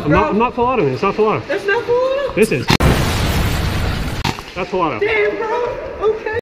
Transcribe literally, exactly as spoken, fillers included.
I'm not, I'm not full auto, man. It's not full auto. That's not full auto? This is. That's full auto. Damn, bro. Okay.